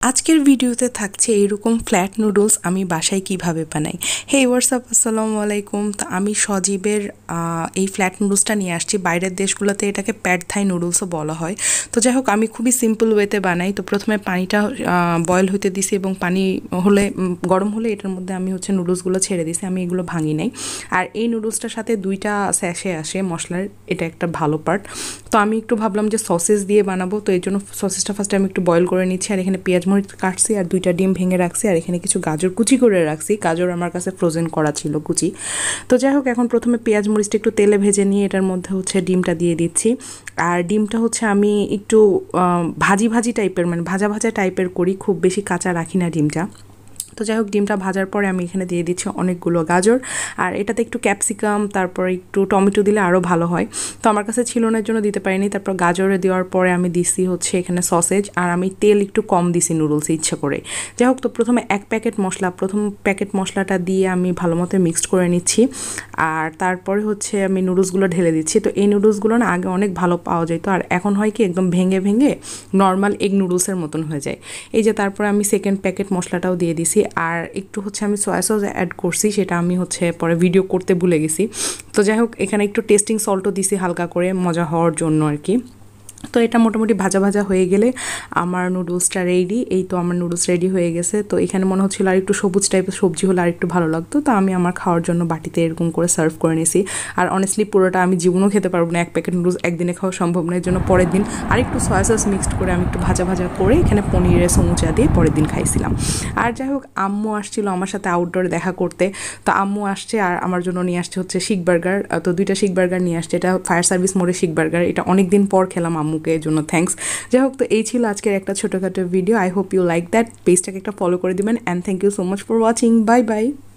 আজকের ভিডিওতে থাকছে এইরকম ফ্ল্যাট নুডলস আমি বাসায় কিভাবে বানাই। হে হোয়াটসঅ্যাপ, আসসালামু আলাইকুম। তো আমি সজীবের এই ফ্ল্যাট নুডলসটা নিয়ে আসছি। বাইরের দেশগুলোতে এটাকে প্যাড থাই নুডলসও বলা হয়। তো যাই হোক, আমি খুবই সিম্পল ওয়েতে বানাই। তো প্রথমে পানিটা বয়েল হতে দিছি এবং পানি হলে গরম হলে এটার মধ্যে আমি নুডলসগুলো ছেড়ে দিছি। আমি এগুলো ভাঙি নাই। আর এই নুডলসটার সাথে 2টা স্যাশে আসে মশলার, এটা একটা ভালো পার্ট। তো আমি একটু ভাবলাম যে সসেস দিয়ে বানাবো, তো এই জন্য সসেসটা ফার্স্টে আমি একটু বয়েল করে নিচ্ছি। আর এখানে পেঁয়াজ মরিচ কাটছি আর 2টা ডিম ভেঙে রাখছি। আর এখানে কিছু গাজর কুচি করে রাখছি, গাজর আমার কাছে ফ্রোজেন করা ছিল কুচি। তো যাই হোক, এখন প্রথমে পেঁয়াজ মরিচটা একটু তেলে ভেজে নিয়ে এটার মধ্যে ডিমটা দিয়ে দিচ্ছি। আর ডিমটা আমি একটু ভাজি ভাজি টাইপের, মানে ভাজা ভাজা টাইপের করি, খুব বেশি কাঁচা রাখি না ডিমটা। তো যাই হোক, ডিমটা ভাজার পরে আমি এখানে দিয়ে দিচ্ছি অনেকগুলো গাজর। আর এটাতে একটু ক্যাপসিকাম, তারপর একটু টমেটো দিলে আরও ভালো হয়। তো আমার কাছে ছিল না, জন্য দিতে পারিনি। তারপর গাজরে দেওয়ার পরে আমি দিছি এখানে সসেজ। আর আমি তেল একটু কম দিছি নুডলসে ইচ্ছা করে। যাই হোক, তো প্রথমে প্রথম প্যাকেট মশলাটা দিয়ে আমি ভালো মতো মিক্সড করে নিচ্ছি। আর তারপরে আমি নুডলসগুলো ঢেলে দিচ্ছি। তো এই নুডলসগুলো না আগে অনেক ভালো পাওয়া যেত, আর এখন হয় কি একদম ভেঙে ভেঙে নর্মাল এগ নুডলসের মতন হয়ে যায়। এই যে তারপরে আমি সেকেন্ড প্যাকেট মশলাটাও দিয়ে দিছি। আর একটু আমি সয়া সস অ্যাড করছি, সেটা আমি পরে ভিডিও করতে ভুলে গেছি। তো যাই হোক, এখানে একটু টেস্টিং সল্টও দিছি হালকা করে মজা হওয়ার জন্য আর কি। তো এটা মোটামুটি ভাজা ভাজা হয়ে গেলে আমার নুডলসটা রেডি। এই তো আমার নুডলস রেডি হয়ে গেছে। তো এখানে মনে হচ্ছিল আর একটু সবুজ টাইপের সবজি হলে আর একটু ভালো লাগতো। তো আমি আমার খাওয়ার জন্য বাটিতে এরকম করে সার্ভ করে নিয়েছি। আর অনেস্টলি পুরোটা আমি জীবনও খেতে পারবো না, এক প্যাকেট নুডলস একদিনে খাওয়া সম্ভব না। এর জন্য পরের দিন আর একটু সয়া সস মিক্সড করে আমি একটু ভাজা ভাজা করে এখানে পনিরের সমুচা দিয়ে পরের দিন খাইছিলাম। আর যাই হোক, আম্মু আসছিল আমার সাথে আউটডোরে দেখা করতে। তো আম্মু আসছে আর আমার জন্য নিয়ে আসছে শিক বার্গার। তো 2টা শিক বার্গার নিয়ে আসছে। এটা ফায়ার সার্ভিস মোড়ে শিক বার্গার, এটা অনেক দিন পর খেলাম আম্মুকে, এর জন্য থ্যাঙ্কস। যাই হোক, তো এই ছিল আজকের একটা ছোটোখাটো video. I hope you like that. পেজটাকে একটা ফলো করে দিবেন। And thank you so much for watching. Bye by.